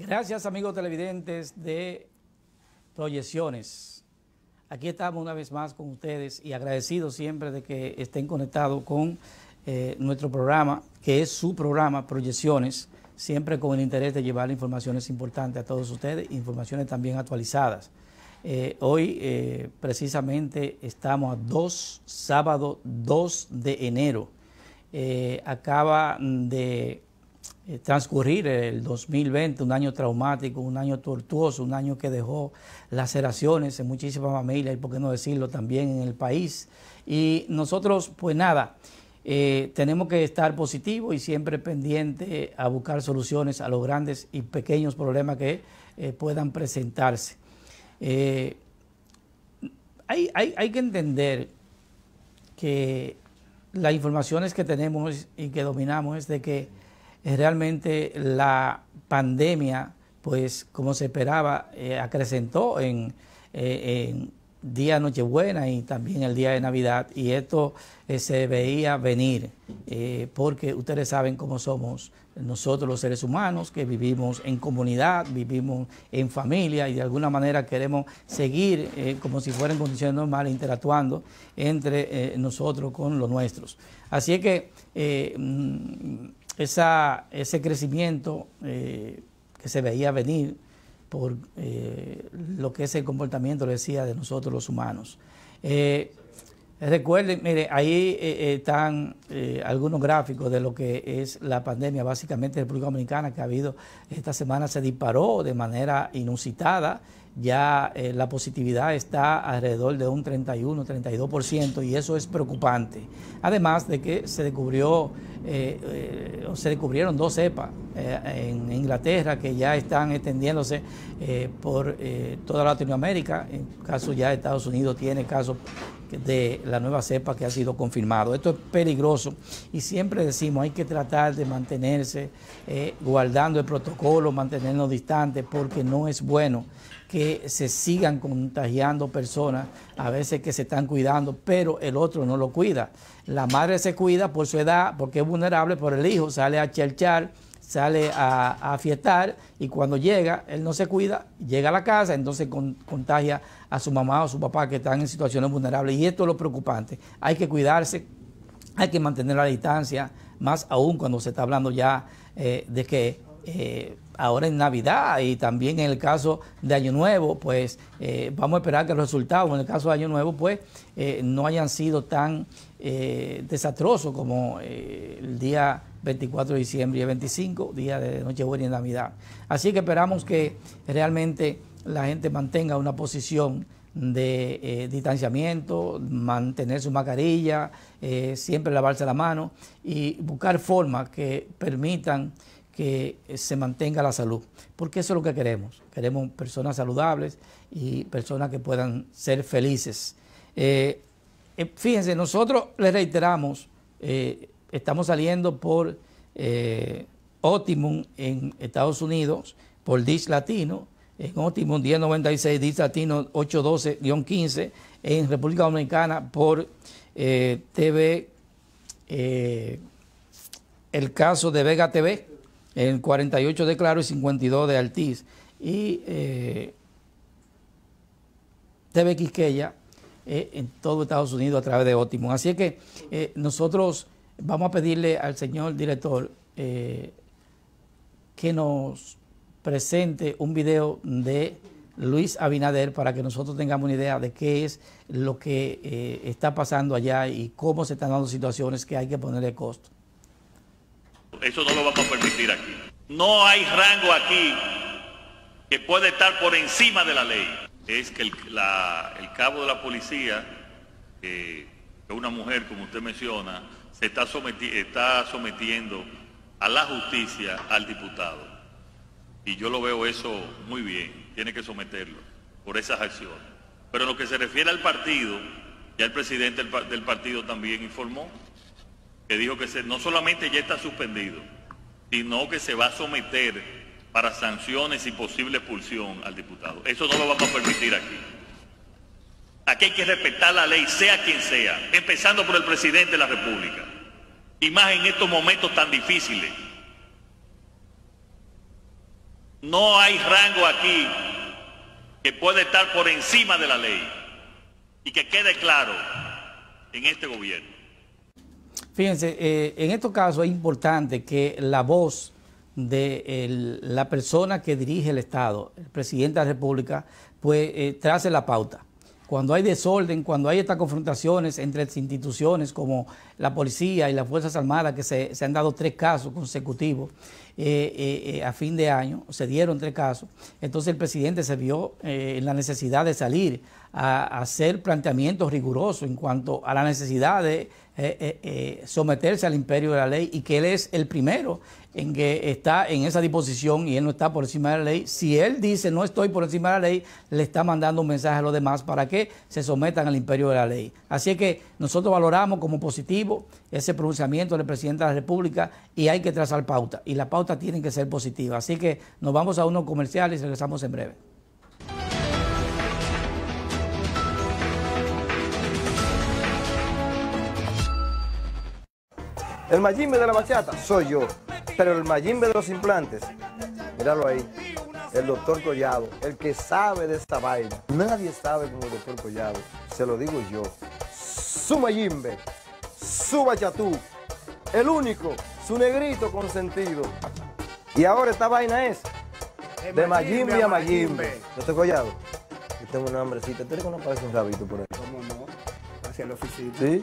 Gracias, amigos televidentes de Proyecciones. Aquí estamos una vez más con ustedes y agradecidos siempre de que estén conectados con nuestro programa, que es su programa Proyecciones, siempre con el interés de llevar informaciones importantes a todos ustedes, informaciones también actualizadas. Hoy precisamente estamos a sábado 2 de enero. Acaba de transcurrir el 2020, un año traumático, un año tortuoso, un año que dejó laceraciones en muchísimas familias y, por qué no decirlo, también en el país. Y nosotros, pues nada, tenemos que estar positivos y siempre pendientes a buscar soluciones a los grandes y pequeños problemas que puedan presentarse. Hay que entender que las informaciones que tenemos y que dominamos es de que realmente la pandemia, pues como se esperaba, acrecentó en día de Nochebuena y también el día de Navidad, y esto se veía venir, porque ustedes saben cómo somos nosotros los seres humanos, que vivimos en comunidad, vivimos en familia y de alguna manera queremos seguir como si fuera en condiciones normales, interactuando entre nosotros con los nuestros. Así es que ese crecimiento que se veía venir por lo que es el comportamiento, le decía, de nosotros los humanos. Recuerden, mire, ahí están algunos gráficos de lo que es la pandemia, básicamente en República Dominicana, que ha habido, esta semana se disparó de manera inusitada. Ya la positividad está alrededor de un 31, 32%, y eso es preocupante. Además de que se descubrieron dos cepas en Inglaterra que ya están extendiéndose por toda Latinoamérica. En caso ya de Estados Unidos tiene casos de la nueva cepa que ha sido confirmado. Esto es peligroso y siempre decimos hay que tratar de mantenerse guardando el protocolo, mantenernos distantes, porque no es bueno que se sigan contagiando personas, a veces que se están cuidando, pero el otro no lo cuida. La madre se cuida por su edad, porque es vulnerable, por el hijo sale a cherchar, sale a fiestar, y cuando llega, él no se cuida, llega a la casa, entonces contagia a su mamá o su papá, que están en situaciones vulnerables, y esto es lo preocupante. Hay que cuidarse, hay que mantener la distancia, más aún cuando se está hablando ya de que ahora en Navidad y también en el caso de Año Nuevo, pues vamos a esperar que los resultados en el caso de Año Nuevo pues no hayan sido tan desastrosos como el día 24 de diciembre y el 25, día de Nochebuena y Navidad. Así que esperamos que realmente la gente mantenga una posición de distanciamiento, mantener su mascarilla, siempre lavarse la mano y buscar formas que permitan que se mantenga la salud, porque eso es lo que queremos. Queremos personas saludables y personas que puedan ser felices. Fíjense, nosotros les reiteramos, estamos saliendo por Optimum en Estados Unidos, por Dish Latino, en Optimum 1096, Dish Latino 812-15, en República Dominicana por TV, el caso de Vega TV, en 48 de Claro y 52 de Altiz, y TV Quisqueya en todo Estados Unidos a través de Optimum. Así es que nosotros vamos a pedirle al señor director que nos presente un video de Luis Abinader para que nosotros tengamos una idea de qué es lo que está pasando allá y cómo se están dando situaciones que hay que ponerle costo. Eso no lo vamos a permitir aquí. No hay rango aquí que pueda estar por encima de la ley. Es que el cabo de la policía, que es una mujer, como usted menciona, se está sometiendo a la justicia al diputado. Y yo lo veo eso muy bien. Tiene que someterlo por esas acciones. Pero en lo que se refiere al partido, ya el presidente del partido también informó, que dijo que no solamente ya está suspendido, sino que se va a someter para sanciones y posible expulsión al diputado. Eso no lo vamos a permitir aquí. Aquí hay que respetar la ley, sea quien sea, empezando por el presidente de la República. Y más en estos momentos tan difíciles. No hay rango aquí que pueda estar por encima de la ley. Y que quede claro en este gobierno. Fíjense, en estos casos es importante que la voz de la persona que dirige el Estado, el presidente de la República, pues trace la pauta. Cuando hay desorden, cuando hay estas confrontaciones entre las instituciones como la policía y las Fuerzas Armadas, que se han dado 3 casos consecutivos a fin de año, se dieron 3 casos, entonces el presidente se vio en la necesidad de salir a hacer planteamientos rigurosos en cuanto a la necesidad de someterse al imperio de la ley, y que él es el primero en que está en esa disposición y él no está por encima de la ley. Si él dice no estoy por encima de la ley, le está mandando un mensaje a los demás para que se sometan al imperio de la ley. Así que nosotros valoramos como positivo ese pronunciamiento del presidente de la República, y hay que trazar pauta, y la pauta tiene que ser positiva. Así que nos vamos a unos comerciales y regresamos en breve. El Mayimbe de la bachata soy yo, pero el Mayimbe de los implantes, míralo ahí, el doctor Collado, el que sabe de esta vaina. Nadie sabe como el doctor Collado, se lo digo yo. Su Mayimbe, su bachatú, el único, su negrito consentido. Y ahora esta vaina es de Mayimbe a Mayimbe. Doctor Collado, yo tengo una hambrecita, ¿tú eres que no parece un rabito por ahí? ¿Cómo no? Hacia la oficina. ¿Sí?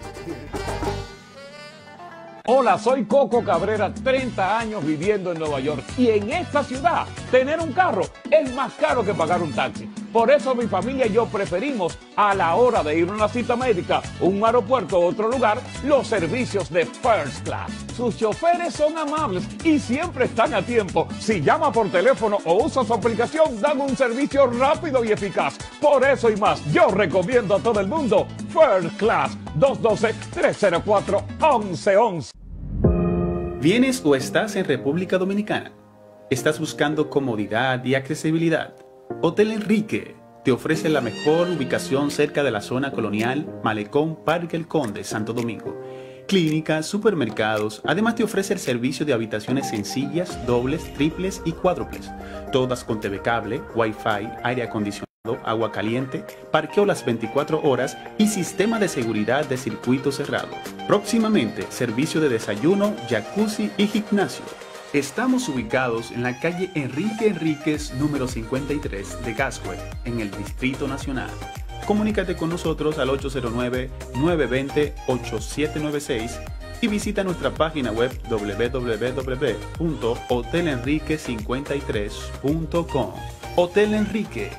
Hola, soy Coco Cabrera, 30 años viviendo en Nueva York, y en esta ciudad tener un carro es más caro que pagar un taxi. Por eso mi familia y yo preferimos, a la hora de ir a una cita médica, un aeropuerto o otro lugar, los servicios de First Class. Sus choferes son amables y siempre están a tiempo. Si llama por teléfono o usa su aplicación, dan un servicio rápido y eficaz. Por eso y más, yo recomiendo a todo el mundo First Class, 212-304-1111. ¿Vienes o estás en República Dominicana? ¿Estás buscando comodidad y accesibilidad? Hotel Enrique te ofrece la mejor ubicación cerca de la zona colonial, Malecón, Parque El Conde, Santo Domingo. Clínicas, supermercados, además te ofrece el servicio de habitaciones sencillas, dobles, triples y cuádruples, todas con TV cable, Wi-Fi, aire acondicionado, agua caliente, parqueo las 24 horas y sistema de seguridad de circuito cerrado. Próximamente, servicio de desayuno, jacuzzi y gimnasio. Estamos ubicados en la calle Enrique Enríquez, número 53 de Gascue, en el Distrito Nacional. Comunícate con nosotros al 809-920-8796 y visita nuestra página web www.hotelenrique53.com. Hotel Enrique.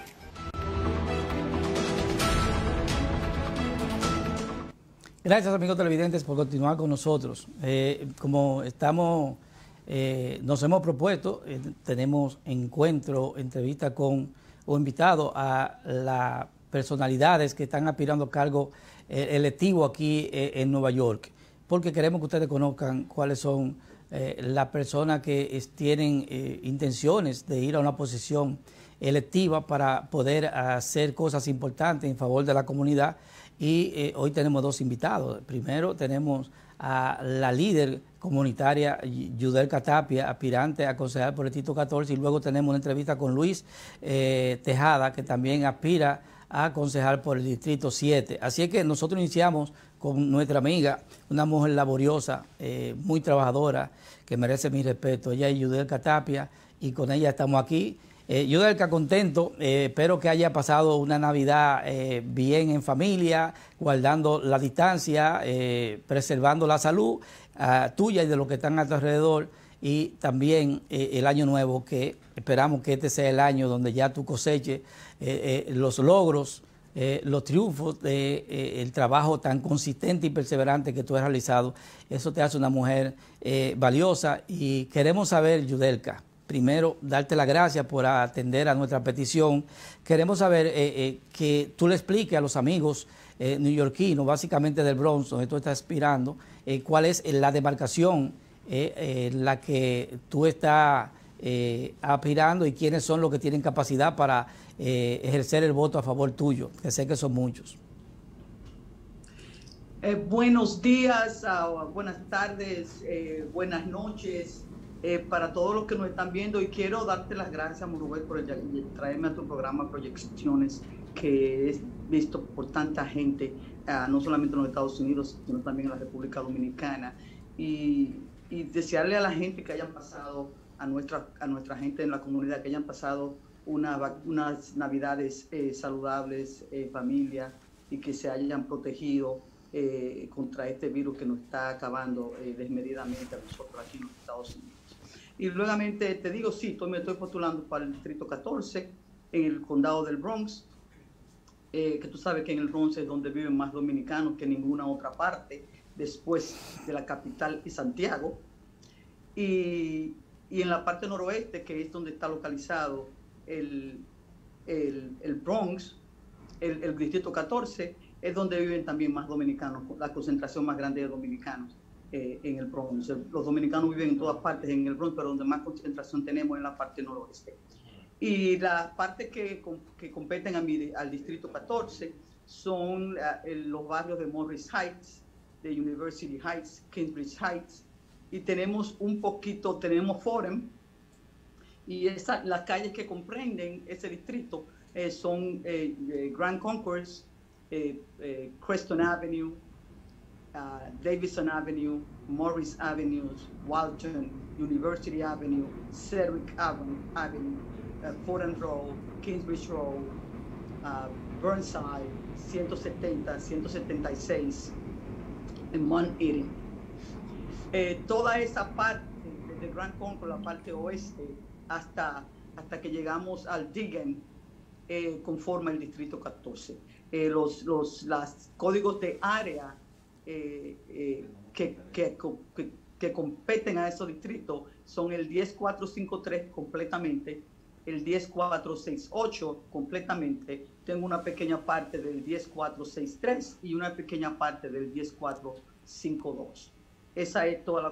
Gracias, amigos televidentes, por continuar con nosotros. Como estamos, nos hemos propuesto, tenemos entrevista con o invitado a las personalidades que están aspirando a cargo electivo aquí en Nueva York, porque queremos que ustedes conozcan cuáles son las personas que tienen intenciones de ir a una posición electiva para poder hacer cosas importantes en favor de la comunidad. Y hoy tenemos 2 invitados. Primero tenemos a la líder comunitaria Yudelka Tapia, aspirante a concejal por el Distrito 14, y luego tenemos una entrevista con Luis Tejada, que también aspira a concejal por el Distrito 7. Así es que nosotros iniciamos con nuestra amiga, una mujer laboriosa, muy trabajadora, que merece mi respeto. Ella es Yudelka Tapia, y con ella estamos aquí. Yudelka, contento, espero que haya pasado una Navidad bien en familia, guardando la distancia, preservando la salud tuya y de los que están a tu alrededor, y también el año nuevo, que esperamos que este sea el año donde ya tú coseches los logros, los triunfos del trabajo tan consistente y perseverante que tú has realizado. Eso te hace una mujer valiosa, y queremos saber, Yudelka, primero, darte las gracias por atender a nuestra petición. Queremos saber que tú le expliques a los amigos neoyorquinos, básicamente del Bronx, donde tú estás aspirando, cuál es la demarcación en la que tú estás aspirando, y quiénes son los que tienen capacidad para ejercer el voto a favor tuyo, que sé que son muchos. Buenos días, buenas tardes, buenas noches. para todos los que nos están viendo, y quiero darte las gracias, Morubel, por traerme a tu programa Proyecciones, que es visto por tanta gente, no solamente en los Estados Unidos, sino también en la República Dominicana, y desearle a la gente que hayan pasado, a nuestra gente en la comunidad, que hayan pasado unas navidades saludables, familia, y que se hayan protegido contra este virus que nos está acabando desmedidamente a nosotros aquí en los Estados Unidos. Y luego te digo, sí, me estoy postulando para el Distrito 14, en el condado del Bronx, que tú sabes que en el Bronx es donde viven más dominicanos que en ninguna otra parte, después de la capital y Santiago. Y en la parte noroeste, que es donde está localizado el Bronx, el Distrito 14, es donde viven también más dominicanos, la concentración más grande de dominicanos en el Bronx. Los dominicanos viven en todas partes en el Bronx, pero donde más concentración tenemos es en la parte noroeste. Y las partes que competen al Distrito 14 son los barrios de Morris Heights, de University Heights, Kingsbridge Heights, y tenemos tenemos Forum, y las calles que comprenden ese distrito son Grand Concourse, Creston Avenue, Davison Avenue, Morris Avenue, Walton, University Avenue, Sedgwick Avenue, Fordham Road, Kingsbridge Road, Burnside, 170, 176, en Mount Eden. Toda esa parte de Grand Concourse, la parte oeste, hasta que llegamos al Digan, conforma el Distrito 14. Los códigos de área que competen a esos distritos son el 10453 completamente, el 10468 completamente. Tengo una pequeña parte del 10463 y una pequeña parte del 10452. Esa es toda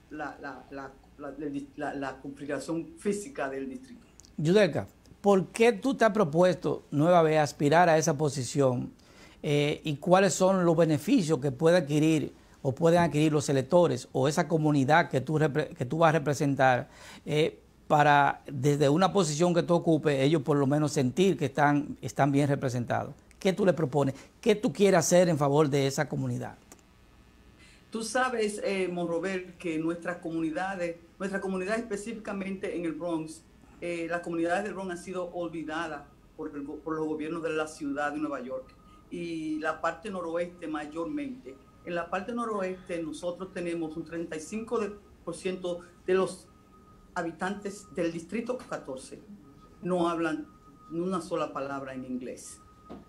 la configuración física del distrito. Yudelka, ¿por qué tú te has propuesto nueva vez aspirar a esa posición y cuáles son los beneficios que puede adquirir o pueden adquirir los electores o esa comunidad que tú vas a representar para desde una posición que tú ocupes ellos por lo menos sentir que están bien representados? ¿Qué tú le propones? ¿Qué tú quieres hacer en favor de esa comunidad? Tú sabes, Monrobert, que nuestra comunidad específicamente en el Bronx, las comunidades del Bronx han sido olvidadas por los gobiernos de la ciudad de Nueva York y la parte noroeste mayormente. En la parte noroeste nosotros tenemos un 35% de los habitantes del Distrito 14 no hablan una sola palabra en inglés.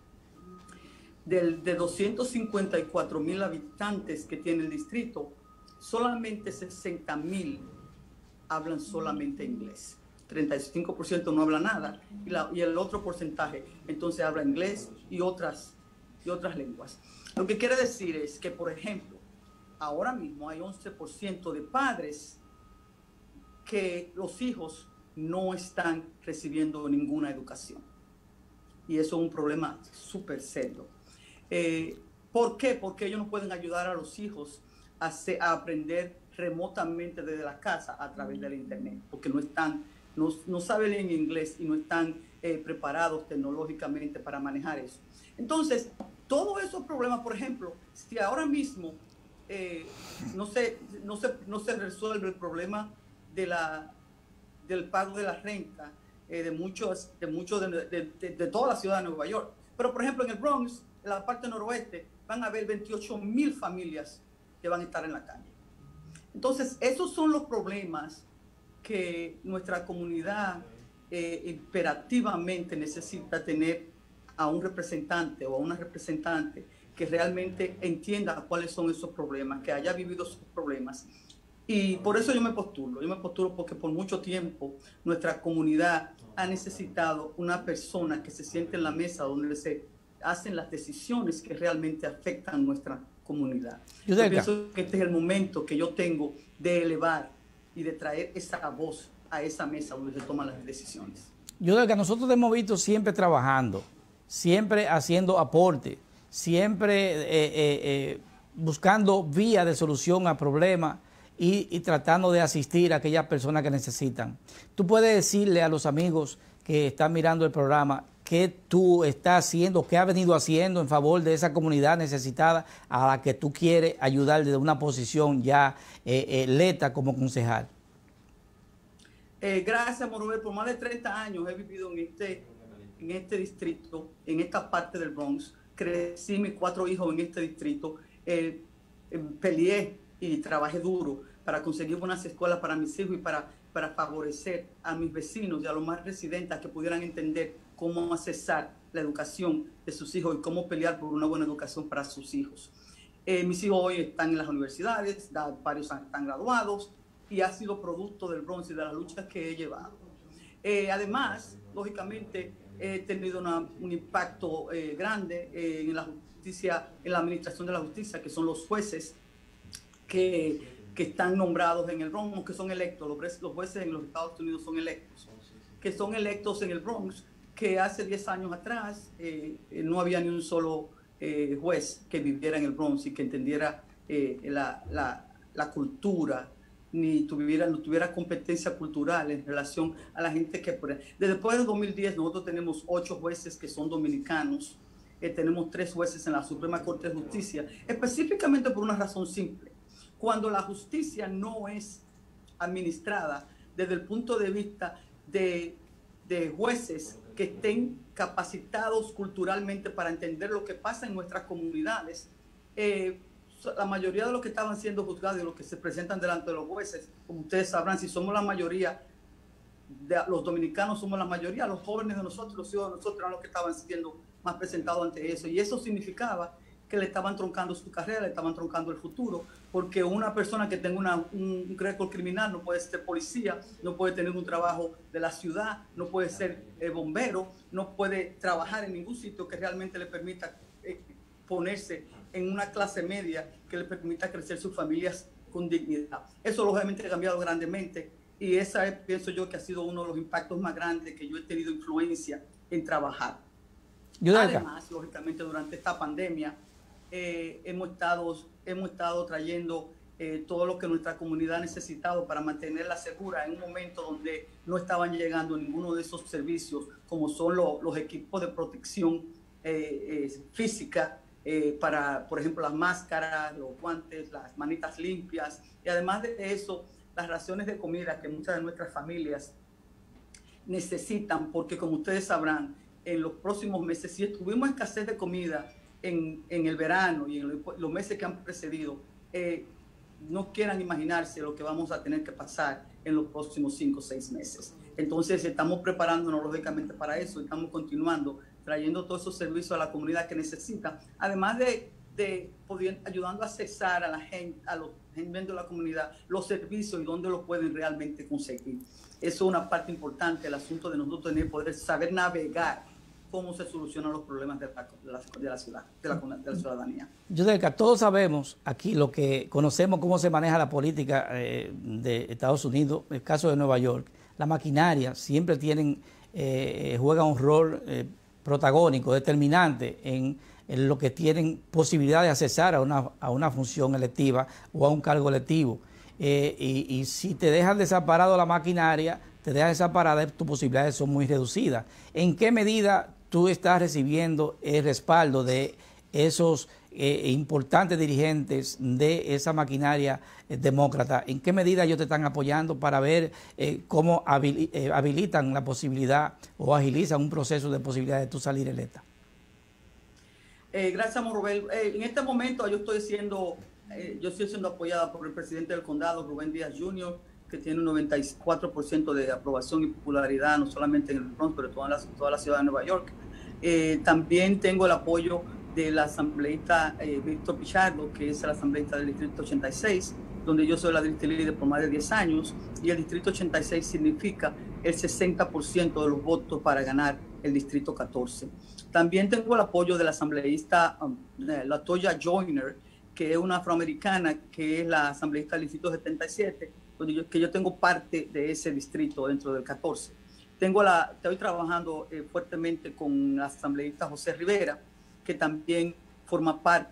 De 254,000 habitantes que tiene el distrito, solamente 60,000 hablan solamente inglés. 35% no habla nada y el otro porcentaje entonces habla inglés y otras lenguas. Lo que quiere decir es que, por ejemplo, ahora mismo hay 11% de padres que los hijos no están recibiendo ninguna educación. Y eso es un problema súper serio. ¿Por qué? Porque ellos no pueden ayudar a los hijos a aprender remotamente desde la casa a través del internet, porque no saben en inglés y no están preparados tecnológicamente para manejar eso. Entonces, todos esos problemas, por ejemplo, si ahora mismo no se resuelve el problema del pago de la renta de toda la ciudad de Nueva York, pero por ejemplo en el Bronx, en la parte noroeste, van a haber 28,000 familias que van a estar en la calle. Entonces, esos son los problemas que nuestra comunidad imperativamente necesita tener a un representante o a una representante que realmente entienda cuáles son esos problemas, que haya vivido esos problemas. Y por eso yo me postulo porque por mucho tiempo nuestra comunidad ha necesitado una persona que se siente en la mesa donde se hacen las decisiones que realmente afectan nuestra comunidad. Yo pienso que este es el momento que yo tengo de elevar y de traer esa voz a esa mesa donde se toman las decisiones. Yudelka, nosotros te hemos visto siempre trabajando, siempre haciendo aporte, siempre buscando vías de solución a problemas y tratando de asistir a aquellas personas que necesitan. Tú puedes decirle a los amigos que están mirando el programa qué tú estás haciendo, qué has venido haciendo en favor de esa comunidad necesitada a la que tú quieres ayudar desde una posición ya electa como concejal. Gracias, Morubel. Por más de 30 años he vivido en este distrito, en esta parte del Bronx. Crecí mis 4 hijos en este distrito. Peleé y trabajé duro para conseguir buenas escuelas para mis hijos y para favorecer a mis vecinos y a los más residentes a que pudieran entender cómo accesar la educación de sus hijos y cómo pelear por una buena educación para sus hijos. Mis hijos hoy están en las universidades, varios están graduados, y ha sido producto del Bronx y de las luchas que he llevado. Además, lógicamente, he tenido un impacto grande en la justicia, en la administración de la justicia, que son los jueces que están nombrados en el Bronx, que son electos. Los jueces en los Estados Unidos son electos, que son electos en el Bronx, que hace 10 años atrás no había ni un solo juez que viviera en el Bronx y que entendiera la cultura, ni tuviera competencia cultural en relación a la gente que... Después del 2010 nosotros tenemos 8 jueces que son dominicanos, tenemos 3 jueces en la Suprema Corte de Justicia, específicamente por una razón simple. Cuando la justicia no es administrada desde el punto de vista de jueces que estén capacitados culturalmente para entender lo que pasa en nuestras comunidades, la mayoría de los que estaban siendo juzgados y los que se presentan delante de los jueces, como ustedes sabrán, si somos la mayoría, los dominicanos somos la mayoría, los jóvenes de nosotros, los hijos de nosotros eran los que estaban siendo más presentados ante eso. Y eso significaba que le estaban troncando su carrera, le estaban troncando el futuro, porque una persona que tenga un récord criminal no puede ser policía, no puede tener un trabajo de la ciudad, no puede ser bombero, no puede trabajar en ningún sitio que realmente le permita ponerse en una clase media que le permita crecer sus familias con dignidad. Eso lógicamente ha cambiado grandemente y esa pienso yo que ha sido uno de los impactos más grandes que yo he tenido influencia en trabajar. Además, lógicamente durante esta pandemia hemos estado trayendo todo lo que nuestra comunidad ha necesitado para mantenerla segura en un momento donde no estaban llegando ninguno de esos servicios, como son los equipos de protección física, para, por ejemplo, las máscaras, los guantes, las manitas limpias, y además de eso, las raciones de comida que muchas de nuestras familias necesitan, porque como ustedes sabrán, en los próximos meses, si tuvimos escasez de comida en el verano y en los meses que han precedido, no quieran imaginarse lo que vamos a tener que pasar en los próximos 5 o 6 meses. Entonces estamos preparándonos lógicamente para eso, estamos continuando trayendo todos esos servicios a la comunidad que necesita, además de ayudando a accesar a la gente, a los miembros de la comunidad, los servicios y dónde los pueden realmente conseguir. Eso es una parte importante, el asunto de nosotros tener poder saber navegar cómo se solucionan los problemas de la ciudad, de la ciudadanía. Yudelka, todos sabemos aquí lo que conocemos cómo se maneja la política de Estados Unidos, el caso de Nueva York. La maquinaria siempre juega un rol protagónico, determinante en lo que tienen posibilidad de accesar a una función electiva o a un cargo electivo. Y si te dejan desamparado la maquinaria, te dejan desamparada, tus posibilidades son muy reducidas. ¿En qué medida tú estás recibiendo el respaldo de esos importantes dirigentes de esa maquinaria demócrata? ¿En qué medida ellos te están apoyando para ver cómo habilitan la posibilidad o agilizan un proceso de posibilidad de tú salir electa? Gracias, Morubel. En este momento yo estoy siendo apoyada por el presidente del condado, Rubén Díaz Jr., que tiene un 94% de aprobación y popularidad, no solamente en el Bronx, pero toda la ciudad de Nueva York. También tengo el apoyo del asambleísta Víctor Pichardo, que es el asambleísta del Distrito 86, donde yo soy la district líder por más de 10 años, y el Distrito 86 significa el 60% de los votos para ganar el Distrito 14. También tengo el apoyo del asambleísta Latoya Joyner, que es una afroamericana, que es la asambleísta del Distrito 77, que yo tengo parte de ese distrito dentro del 14. Estoy trabajando fuertemente con la asambleísta José Rivera, que también forma parte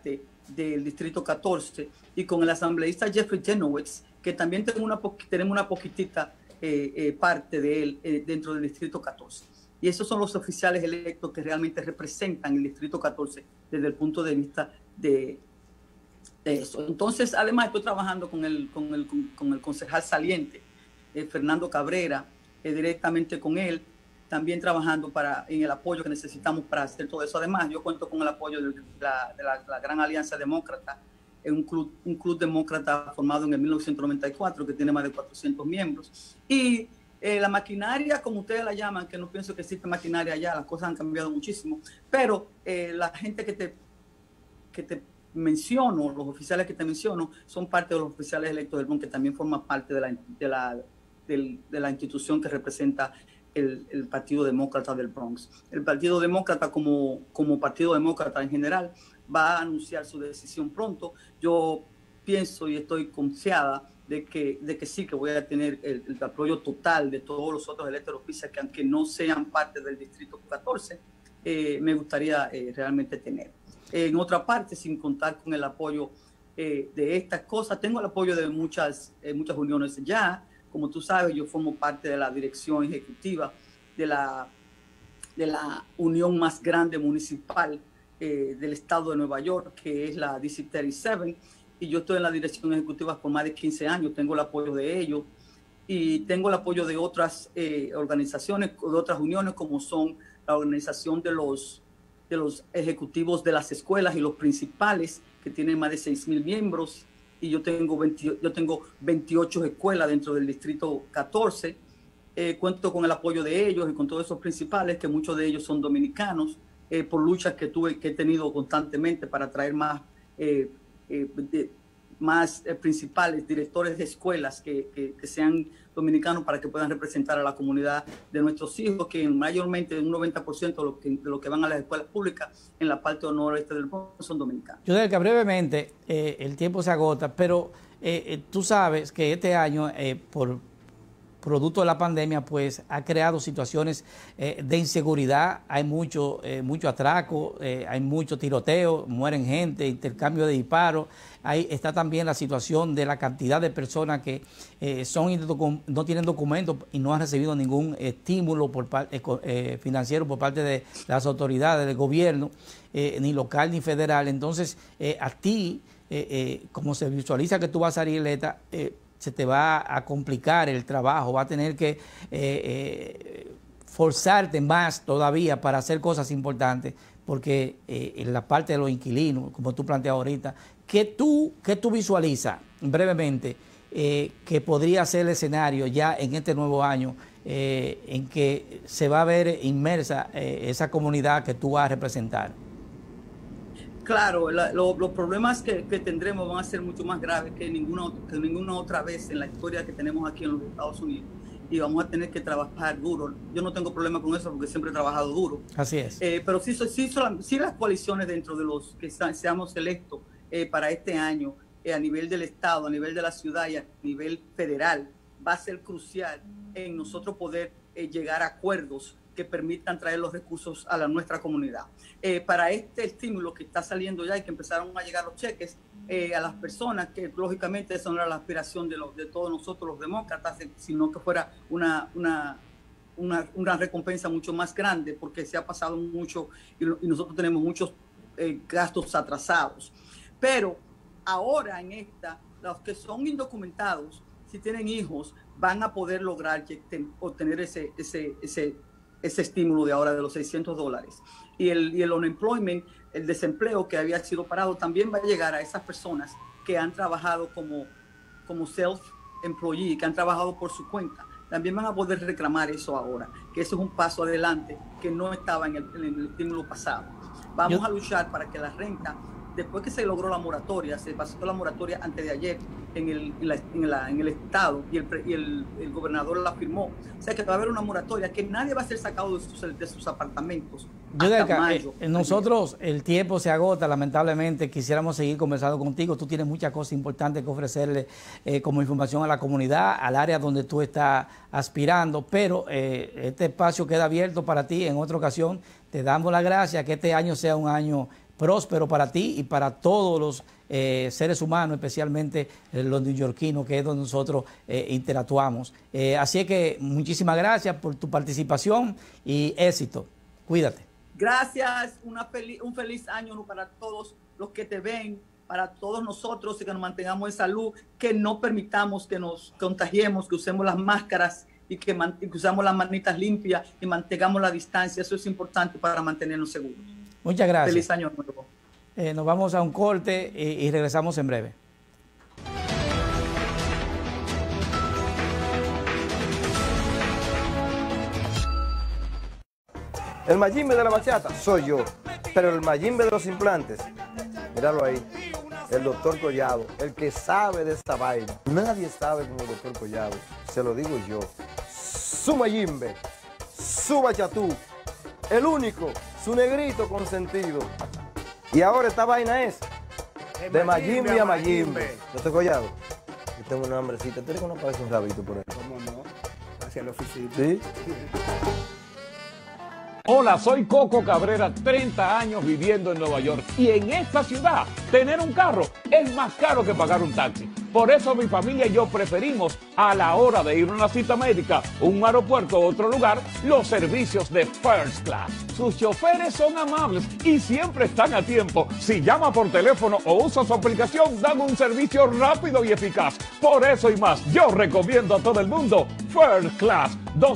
del Distrito 14, y con el asambleísta Jeffrey Jenowitz, que también tenemos una poquitita parte de él dentro del Distrito 14. Y esos son los oficiales electos que realmente representan el Distrito 14 desde el punto de vista de eso. Entonces, además estoy trabajando con el concejal saliente, Fernando Cabrera, directamente con él, también trabajando en el apoyo que necesitamos para hacer todo eso. Además, yo cuento con el apoyo de la Gran Alianza Demócrata, un club demócrata formado en el 1994 que tiene más de 400 miembros. Y la maquinaria, como ustedes la llaman, que no pienso que existe maquinaria allá, las cosas han cambiado muchísimo, pero la gente que te menciono, los oficiales que te menciono, son parte de los oficiales electos del Bronx, que también forman parte de la institución que representa el Partido Demócrata del Bronx. El Partido Demócrata, como Partido Demócrata en general, va a anunciar su decisión pronto. Yo pienso y estoy confiada de que sí, que voy a tener el apoyo total de todos los otros electos oficiales que, aunque no sean parte del Distrito 14, me gustaría realmente tener. En otra parte, sin contar con el apoyo de estas cosas, tengo el apoyo de muchas uniones ya. Como tú sabes, yo formo parte de la dirección ejecutiva de la unión más grande municipal del estado de Nueva York, que es la DC 37, y yo estoy en la dirección ejecutiva por más de 15 años. Tengo el apoyo de ellos y tengo el apoyo de otras organizaciones, de otras uniones, como son la organización de los ejecutivos de las escuelas y los principales, que tienen más de 6,000 miembros, y yo tengo 28 escuelas dentro del Distrito 14. Cuento con el apoyo de ellos y con todos esos principales, que muchos de ellos son dominicanos, por luchas que he tenido constantemente para traer más principales directores de escuelas que sean dominicanos, para que puedan representar a la comunidad de nuestros hijos, que mayormente un 90% de los que van a las escuelas públicas en la parte noroeste del Bronx son dominicanos. Yudelka, brevemente, el tiempo se agota, pero tú sabes que este año, por producto de la pandemia, pues ha creado situaciones de inseguridad. Hay mucho atraco, hay mucho tiroteo, mueren gente, intercambio de disparos. Ahí está también la situación de la cantidad de personas que no tienen documentos y no han recibido ningún estímulo financiero por parte de las autoridades del gobierno, ni local ni federal. Entonces, a ti, como se visualiza que tú vas a salir electa, se te va a complicar el trabajo, va a tener que forzarte más todavía para hacer cosas importantes, porque en la parte de los inquilinos, como tú planteas ahorita, ¿qué tú visualizas brevemente que podría ser el escenario ya en este nuevo año en que se va a ver inmersa esa comunidad que tú vas a representar? Claro, los problemas que tendremos van a ser mucho más graves que ninguna otra vez en la historia que tenemos aquí en los Estados Unidos. Y vamos a tener que trabajar duro. Yo no tengo problema con eso porque siempre he trabajado duro. Así es. Pero sí las coaliciones dentro de los que seamos electos para este año, a nivel del Estado, a nivel de la ciudad y a nivel federal, va a ser crucial en nosotros poder llegar a acuerdos que permitan traer los recursos a nuestra comunidad. Para este estímulo que está saliendo ya y que empezaron a llegar los cheques a las personas, que lógicamente eso no era la aspiración de todos nosotros los demócratas, sino que fuera una recompensa mucho más grande, porque se ha pasado mucho y nosotros tenemos muchos gastos atrasados. Pero ahora en los que son indocumentados, si tienen hijos, van a poder lograr obtener ese estímulo de ahora de los $600. Y el unemployment, el desempleo que había sido parado, también va a llegar a esas personas que han trabajado como self-employee, que han trabajado por su cuenta. También van a poder reclamar eso ahora, que eso es un paso adelante que no estaba en el estímulo pasado. Vamos a luchar para que la renta, después que se logró la moratoria, se pasó la moratoria antes de ayer en el estado y el gobernador la firmó. O sea que va a haber una moratoria, que nadie va a ser sacado de sus apartamentos. Yudelka, nosotros el tiempo se agota, lamentablemente. Quisiéramos seguir conversando contigo. Tú tienes muchas cosas importantes que ofrecerle como información a la comunidad, al área donde tú estás aspirando, pero este espacio queda abierto para ti en otra ocasión. Te damos las gracias, que este año sea un año próspero para ti y para todos los seres humanos, especialmente los neoyorquinos, que es donde nosotros interactuamos. Así que muchísimas gracias por tu participación y éxito. Cuídate. Gracias, un feliz año para todos los que te ven, para todos nosotros, y que nos mantengamos en salud, que no permitamos que nos contagiemos, que usemos las máscaras y que usamos las manitas limpias y mantengamos la distancia. Eso es importante para mantenernos seguros. Muchas gracias. Feliz año nuevo. Nos vamos a un corte y regresamos en breve. El Mayimbe de la bachata soy yo, pero el Mayimbe de los implantes, míralo ahí, el doctor Collado, el que sabe de esta vaina. Nadie sabe como el doctor Collado, se lo digo yo. Su Mayimbe, su bachatú, el único, su negrito consentido. Y ahora esta vaina es de Mayimbe a Mayimbe. Doctor Collado, yo tengo una hambrecita, ¿tú eres que no parece un rabito por ahí? ¿Cómo no? Hacia la oficina. ¿Sí? Hola, soy Coco Cabrera, 30 años viviendo en Nueva York. Y en esta ciudad, tener un carro es más caro que pagar un taxi. Por eso mi familia y yo preferimos, a la hora de ir a una cita médica, un aeropuerto o otro lugar, los servicios de First Class. Sus choferes son amables y siempre están a tiempo. Si llama por teléfono o usa su aplicación, dan un servicio rápido y eficaz. Por eso y más, yo recomiendo a todo el mundo First Class.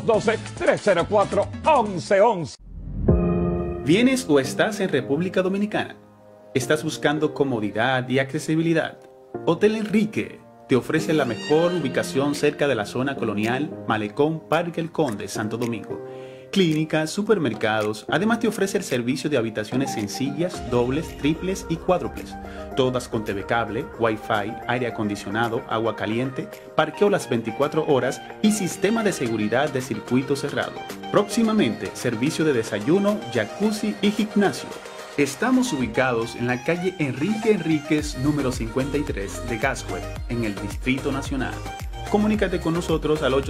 212-304-1111. ¿Vienes o estás en República Dominicana? ¿Estás buscando comodidad y accesibilidad? Hotel Enrique te ofrece la mejor ubicación cerca de la zona colonial Malecón Parque El Conde, Santo Domingo. Clínicas, supermercados, además te ofrece el servicio de habitaciones sencillas, dobles, triples y cuádruples. Todas con TV cable, Wi-Fi, aire acondicionado, agua caliente, parqueo las 24 horas y sistema de seguridad de circuito cerrado. Próximamente, servicio de desayuno, jacuzzi y gimnasio. Estamos ubicados en la calle Enrique Enríquez, número 53 de Gaswell, en el Distrito Nacional. Comunícate con nosotros al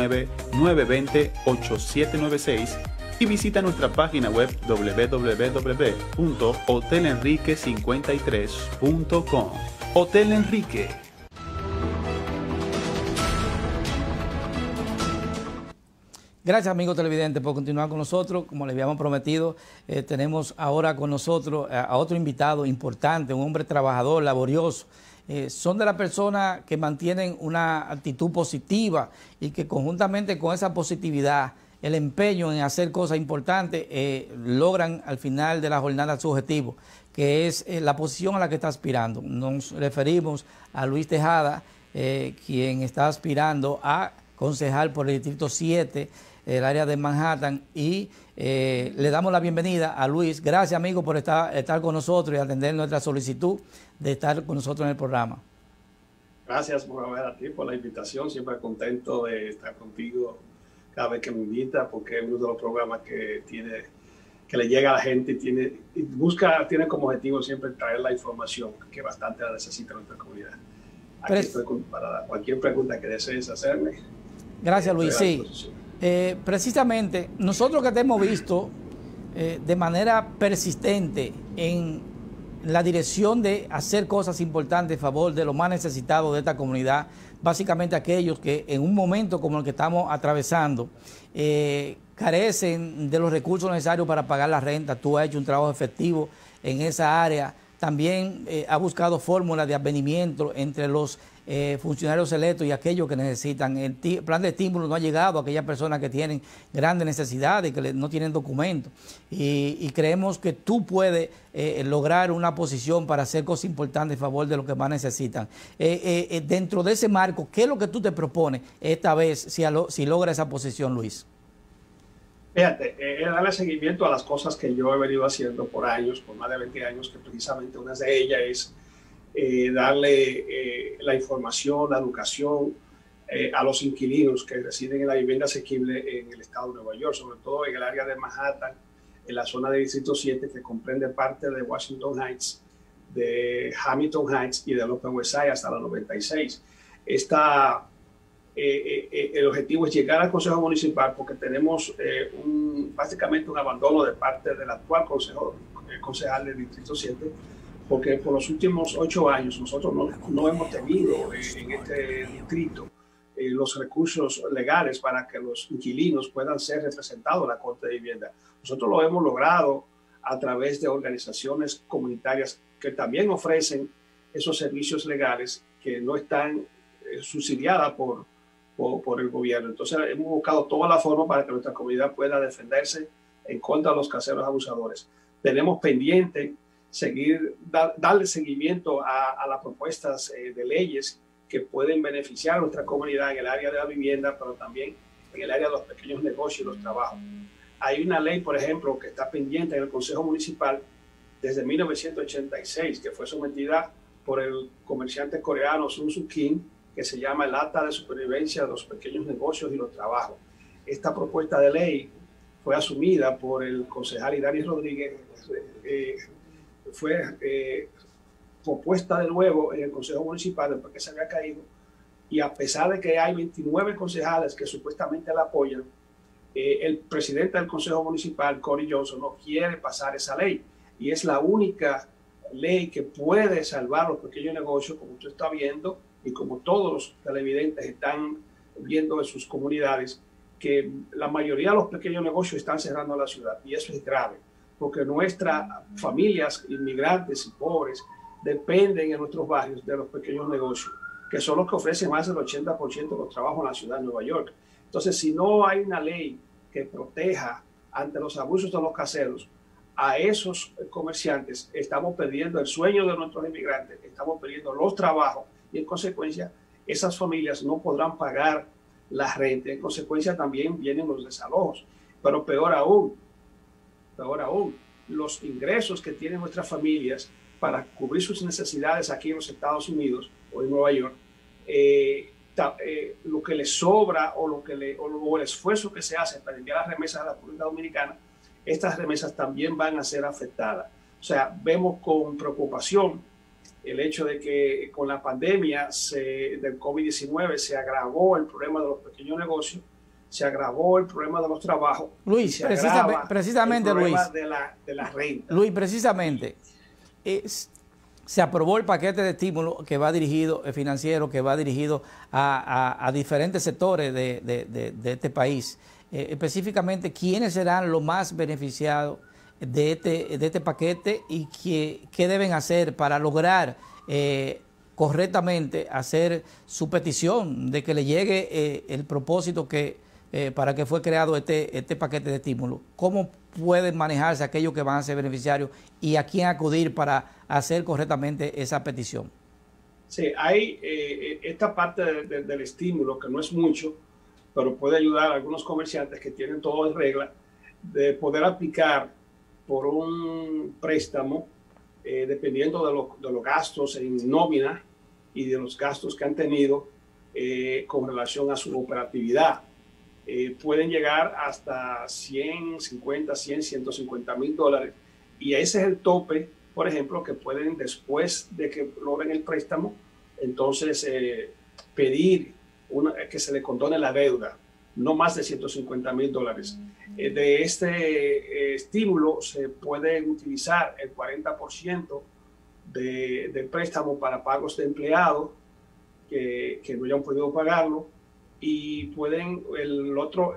809-920-8796 y visita nuestra página web www.hotelenrique53.com. Hotel Enrique. Gracias, amigos televidentes, por continuar con nosotros. Como les habíamos prometido, tenemos ahora con nosotros a otro invitado importante, un hombre trabajador, laborioso. Son de las personas que mantienen una actitud positiva y que conjuntamente con esa positividad, el empeño en hacer cosas importantes, logran al final de la jornada su objetivo, que es la posición a la que está aspirando. Nos referimos a Luis Tejada, quien está aspirando a concejal por el Distrito 7, el área de Manhattan, y le damos la bienvenida a Luis. Gracias, amigo, por estar con nosotros y atender nuestra solicitud de estar con nosotros en el programa. Gracias, Mohamed, a ti por la invitación. Siempre contento de estar contigo cada vez que me invita, porque es uno de los programas que le llega a la gente y tiene como objetivo siempre traer la información que bastante la necesita nuestra comunidad. Aquí estoy para cualquier pregunta que desees hacerme. Gracias, Luis. Sí. Precisamente, nosotros que te hemos visto de manera persistente en la dirección de hacer cosas importantes en favor de los más necesitados de esta comunidad, básicamente aquellos que en un momento como el que estamos atravesando carecen de los recursos necesarios para pagar la renta. Tú has hecho un trabajo efectivo en esa área. También ha buscado fórmulas de advenimiento entre los funcionarios electos y aquellos que necesitan. El plan de estímulo no ha llegado a aquellas personas que tienen grandes necesidades, que no tienen documentos. Y creemos que tú puedes lograr una posición para hacer cosas importantes en favor de los que más necesitan. Dentro de ese marco, ¿qué es lo que tú te propones esta vez si logras esa posición, Luis? Fíjate, darle seguimiento a las cosas que yo he venido haciendo por años, por más de 20 años, que precisamente una de ellas es darle la información, la educación a los inquilinos que residen en la vivienda asequible en el estado de Nueva York, sobre todo en el área de Manhattan, en la zona del Distrito 7, que comprende parte de Washington Heights, de Hamilton Heights y del Upper West Side hasta la 96. El objetivo es llegar al Consejo Municipal porque tenemos básicamente un abandono de parte del actual Consejo concejal del Distrito 7, porque por los últimos 8 años nosotros no hemos tenido en este distrito los recursos legales para que los inquilinos puedan ser representados en la Corte de Vivienda. Nosotros lo hemos logrado a través de organizaciones comunitarias que también ofrecen esos servicios legales que no están subsidiadas por el gobierno. Entonces hemos buscado toda la forma para que nuestra comunidad pueda defenderse en contra de los caseros abusadores. Tenemos pendiente darle seguimiento a las propuestas de leyes que pueden beneficiar a nuestra comunidad en el área de la vivienda, pero también en el área de los pequeños negocios y los trabajos. Hay una ley, por ejemplo, que está pendiente en el Consejo Municipal desde 1986, que fue sometida por el comerciante coreano Sun Soo Kim, que se llama el Acta de Supervivencia de los Pequeños Negocios y los Trabajos. Esta propuesta de ley fue asumida por el concejal Idanis Rodríguez, fue propuesta de nuevo en el Consejo Municipal después que se había caído, y a pesar de que hay 29 concejales que supuestamente la apoyan, el presidente del Consejo Municipal, Corey Johnson, no quiere pasar esa ley, y es la única ley que puede salvar los pequeños negocios, como usted está viendo y como todos los televidentes están viendo en sus comunidades, que la mayoría de los pequeños negocios están cerrando la ciudad, y eso es grave, porque nuestras familias inmigrantes y pobres dependen en nuestros barrios de los pequeños negocios, que son los que ofrecen más del 80% de los trabajos en la ciudad de Nueva York. Entonces, si no hay una ley que proteja ante los abusos de los caseros a esos comerciantes, estamos perdiendo el sueño de nuestros inmigrantes, estamos perdiendo los trabajos, y en consecuencia esas familias no podrán pagar la renta. En consecuencia también vienen los desalojos. Pero peor aún, los ingresos que tienen nuestras familias para cubrir sus necesidades aquí en los Estados Unidos o en Nueva York, lo que les sobra o el esfuerzo que se hace para enviar las remesas a la República Dominicana, estas remesas también van a ser afectadas. O sea, vemos con preocupación el hecho de que con la pandemia del COVID-19 se agravó el problema de los pequeños negocios, se agravó el problema de los trabajos. Luis, precisamente, el problema Luis, de la renta. Luis, precisamente, se aprobó el paquete de estímulo que va dirigido, financiero, que va dirigido a diferentes sectores de este país. Específicamente, ¿quiénes serán los más beneficiados de este paquete y qué deben hacer para lograr correctamente hacer su petición de que le llegue el propósito para que fue creado este paquete de estímulo? ¿Cómo pueden manejarse aquellos que van a ser beneficiarios y a quién acudir para hacer correctamente esa petición? Sí, hay esta parte del estímulo, que no es mucho, pero puede ayudar a algunos comerciantes que tienen todo en regla, de poder aplicar por un préstamo, dependiendo de los gastos en nómina y de los gastos que han tenido con relación a su operatividad. Pueden llegar hasta 150, 100, 150 mil dólares, y ese es el tope, por ejemplo, que pueden, después de que logren el préstamo, entonces pedir que se le condone la deuda, no más de 150 mil dólares. De este estímulo se puede utilizar el 40% del préstamo para pagos de empleados que no hayan podido pagarlo, y pueden el otro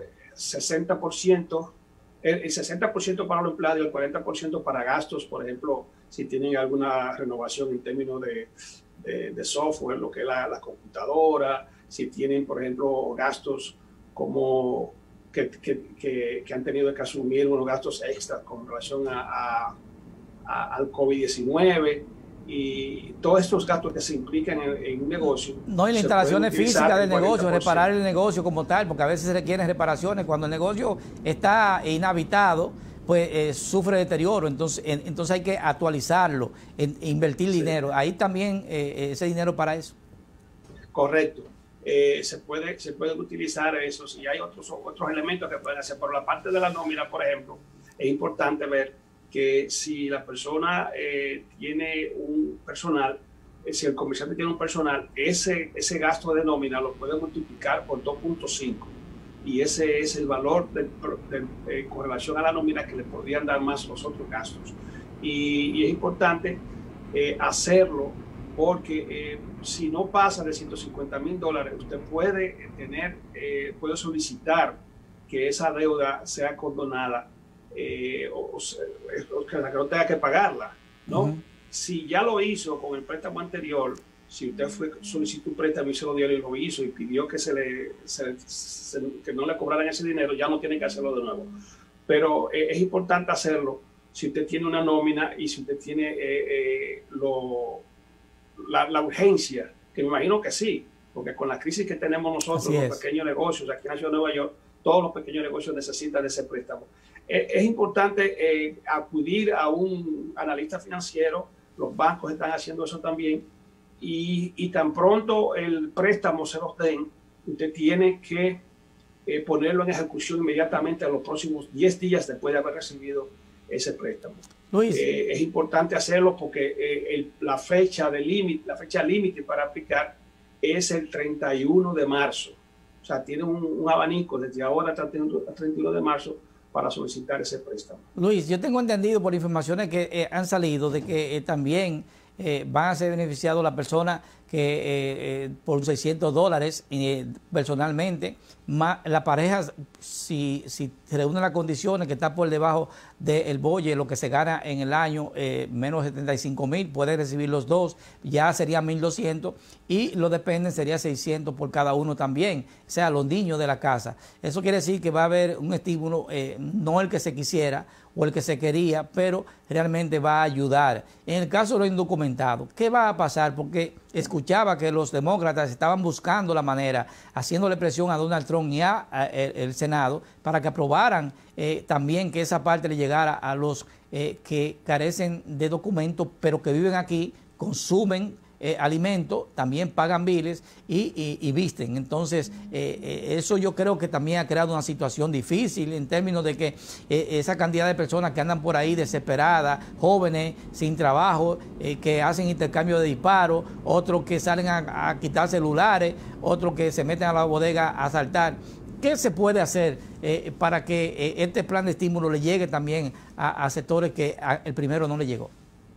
60%, el 60% para los empleados y el 40% para gastos, por ejemplo, si tienen alguna renovación en términos de software, lo que es la computadora, si tienen, por ejemplo, gastos como que han tenido que asumir unos gastos extras con relación al COVID-19, y todos estos gastos que se implican en un negocio. No, y las instalaciones físicas del negocio, reparar el negocio como tal, porque a veces se requieren reparaciones. Cuando el negocio está inhabitado, pues sufre deterioro, entonces hay que actualizarlo, invertir dinero. Ahí también ese dinero para eso. Correcto. Se puede utilizar eso, y hay otros elementos que pueden hacer. Por la parte de la nómina, por ejemplo, es importante ver que si la persona tiene un personal, si el comerciante tiene un personal, ese gasto de nómina lo puede multiplicar por 2.5, y ese es el valor con relación a la nómina que le podrían dar más los otros gastos. y es importante hacerlo, porque si no pasa de $150,000, usted puede puede solicitar que esa deuda sea condonada, o que no tenga que pagarla, ¿no? Si ya lo hizo con el préstamo anterior, si usted solicitó un préstamo y se lo dio y lo hizo y pidió que que no le cobraran ese dinero, ya no tiene que hacerlo de nuevo. Pero es importante hacerlo si usted tiene una nómina y si usted tiene la urgencia, que me imagino que sí, porque con la crisis que tenemos nosotros, los pequeños negocios aquí en la ciudad de Nueva York, todos los pequeños negocios necesitan ese préstamo. Es importante acudir a un analista financiero, los bancos están haciendo eso también, y tan pronto el préstamo se los den, usted tiene que ponerlo en ejecución inmediatamente a los próximos 10 días después de haber recibido ese préstamo. Luis. Es importante hacerlo porque la fecha límite para aplicar es el 31 de marzo. O sea, tiene un abanico desde ahora hasta el 31 de marzo para solicitar ese préstamo. Luis, yo tengo entendido por informaciones que han salido de que también van a ser beneficiados las personas que por $600 personalmente, más la pareja, si se reúnen las condiciones, que está por debajo del bolle, lo que se gana en el año, menos de 75,000, puede recibir los dos, ya sería 1,200, y los dependes sería 600 por cada uno también, o sea, los niños de la casa. Eso quiere decir que va a haber un estímulo, no el que se quisiera o el que se quería, pero realmente va a ayudar. En el caso de los indocumentados, ¿qué va a pasar? Porque escuchaba que los demócratas estaban buscando la manera, haciéndole presión a Donald Trump y el Senado para que aprobaran también que esa parte le llegara a los que carecen de documentos, pero que viven aquí, consumen alimentos, también pagan biles y visten. Entonces, eso yo creo que también ha creado una situación difícil en términos de que esa cantidad de personas que andan por ahí desesperadas, jóvenes, sin trabajo, que hacen intercambio de disparos, otros que salen a quitar celulares, otros que se meten a la bodega a asaltar. ¿Qué se puede hacer para que este plan de estímulo le llegue también a sectores que el primero no le llegó?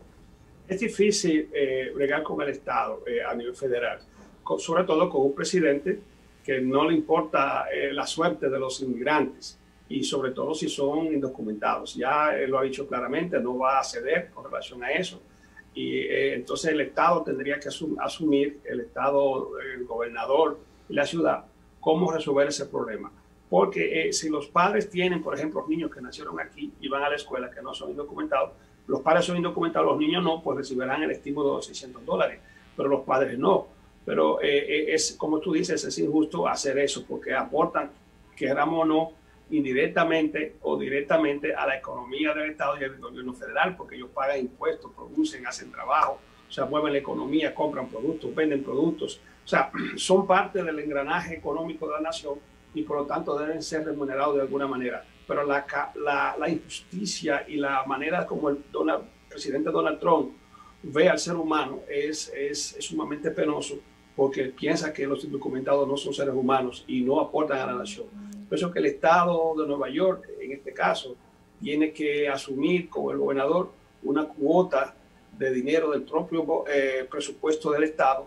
Es difícil bregar con el Estado a nivel federal, sobre todo con un presidente que no le importa la suerte de los inmigrantes y sobre todo si son indocumentados. Ya él lo ha dicho claramente, no va a ceder con relación a eso. Y entonces el Estado tendría que asumir, el gobernador y la ciudad, cómo resolver ese problema. Porque si los padres tienen, por ejemplo, niños que nacieron aquí y van a la escuela que no son indocumentados, los padres son indocumentados, los niños no, pues recibirán el estímulo de $600, pero los padres no. Pero es, como tú dices, es injusto hacer eso porque aportan, queramos o no, indirectamente o directamente a la economía del Estado y del gobierno federal, porque ellos pagan impuestos, producen, hacen trabajo, o sea, mueven la economía, compran productos, venden productos. O sea, son parte del engranaje económico de la nación y por lo tanto deben ser remunerados de alguna manera. Pero la injusticia y la manera como el presidente Donald Trump ve al ser humano es sumamente penoso porque piensa que los indocumentados no son seres humanos y no aportan a la nación. Por eso que el Estado de Nueva York, en este caso, tiene que asumir con el gobernador una cuota de dinero del propio presupuesto del Estado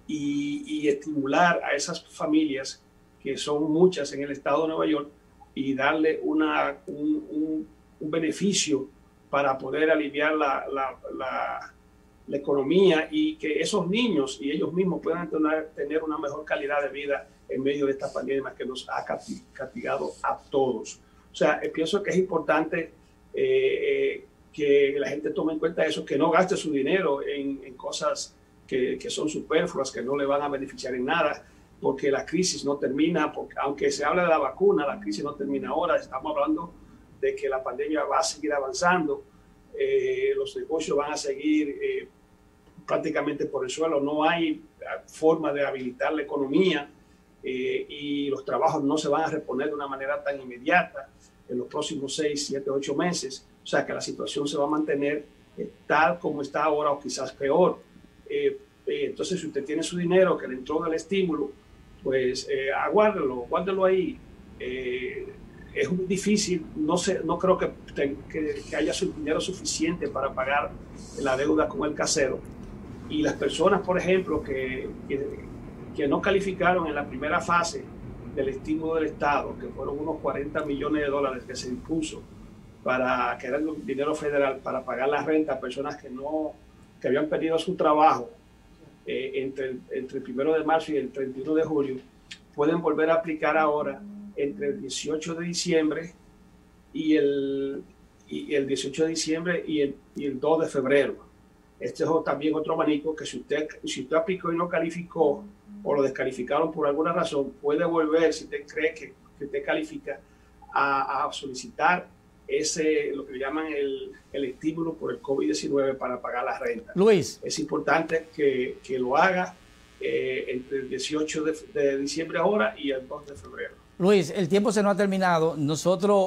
y estimular a esas familias, que son muchas en el Estado de Nueva York, y darle un beneficio para poder aliviar la economía y que esos niños y ellos mismos puedan tener una mejor calidad de vida en medio de esta pandemia que nos ha castigado a todos. O sea, pienso que es importante que la gente tome en cuenta eso, que no gaste su dinero en cosas que son superfluas, que no le van a beneficiar en nada, porque la crisis no termina, porque aunque se habla de la vacuna, la crisis no termina ahora. Estamos hablando de que la pandemia va a seguir avanzando, los negocios van a seguir prácticamente por el suelo, no hay forma de habilitar la economía y los trabajos no se van a reponer de una manera tan inmediata en los próximos 6, 7, 8 meses. O sea que la situación se va a mantener tal como está ahora o quizás peor. Entonces, si usted tiene su dinero que le entró del estímulo, pues guárdelo ahí. es muy difícil, no creo que haya dinero suficiente para pagar la deuda con el casero. Y las personas, por ejemplo, que no calificaron en la primera fase del estímulo del Estado, que fueron unos 40 millones de dólares que se impuso para que era el dinero federal para pagar la renta a personas que habían perdido su trabajo entre el 1 de marzo y el 31 de julio, pueden volver a aplicar ahora entre el 18 de diciembre y el 18 de diciembre y el 2 de febrero. Este es también otro abanico que si usted aplicó y no calificó o lo descalificaron por alguna razón, puede volver, si usted cree que usted califica, a solicitar lo que llaman el estímulo por el COVID-19 para pagar la renta. Luis. Es importante que lo haga entre el 18 de diciembre ahora y el 2 de febrero. Luis, el tiempo se nos ha terminado. Nosotros,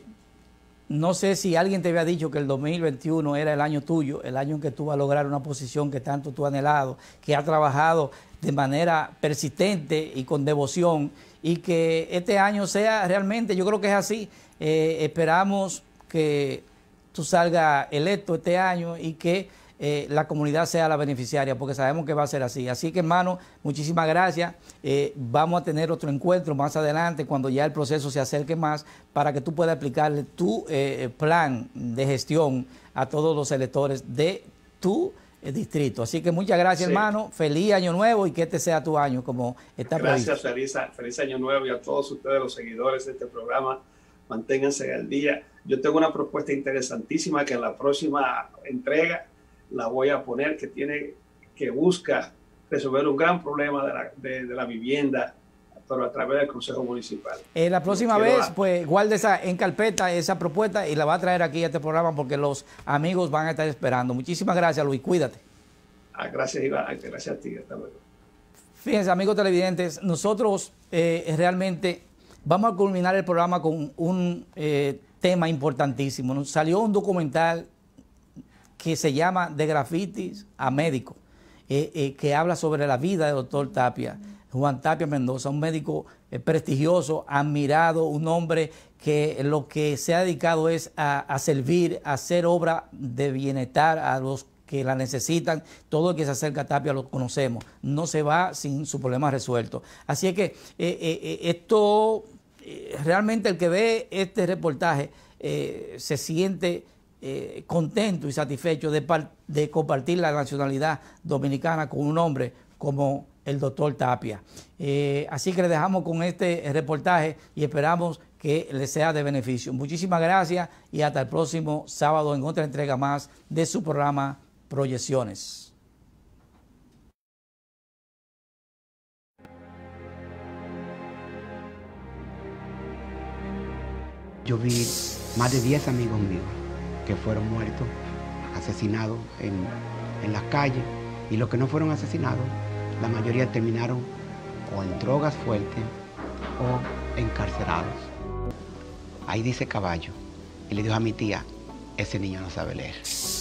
no sé si alguien te había dicho que el 2021 era el año tuyo, el año en que tú vas a lograr una posición que tanto tú has anhelado, que has trabajado de manera persistente y con devoción, y que este año sea realmente, yo creo que es así. Esperamos que tú salgas electo este año y que la comunidad sea la beneficiaria, porque sabemos que va a ser así. Así que, hermano, muchísimas gracias. Vamos a tener otro encuentro más adelante cuando ya el proceso se acerque más, para que tú puedas aplicarle tu plan de gestión a todos los electores de tu distrito. Así que muchas gracias, hermano. Feliz año nuevo y que este sea tu año como está previsto. Gracias, feliz año nuevo, y a todos ustedes, los seguidores de este programa, manténganse al día. Yo tengo una propuesta interesantísima que en la próxima entrega la voy a poner, que busca resolver un gran problema de la vivienda, pero a través del Consejo Municipal. La próxima vez, pues, guarde en carpeta esa propuesta y la va a traer aquí a este programa, porque los amigos van a estar esperando. Muchísimas gracias, Luis. Cuídate. Gracias, Iván. Gracias a ti. Hasta luego. Fíjense, amigos televidentes, nosotros realmente vamos a culminar el programa con un tema importantísimo. Nos salió un documental que se llama De Grafitis a Médico, que habla sobre la vida del doctor Tapia, Juan Tapia Mendoza, un médico prestigioso, admirado, un hombre que lo que se ha dedicado es a servir, a hacer obra de bienestar a los que la necesitan. Todo el que se acerca a Tapia lo conocemos, no se va sin su problema resuelto. Así es que esto, realmente el que ve este reportaje se siente contento y satisfecho de compartir la nacionalidad dominicana con un hombre como el doctor Tapia. Así que le dejamos con este reportaje y esperamos que le sea de beneficio. Muchísimas gracias y hasta el próximo sábado en otra entrega más de su programa Proyecciones. Yo vi más de 10 amigos míos que fueron muertos, asesinados en las calles, y los que no fueron asesinados, la mayoría terminaron o en drogas fuertes o encarcelados. Ahí dice Caballo, y le dijo a mi tía, ese niño no sabe leer.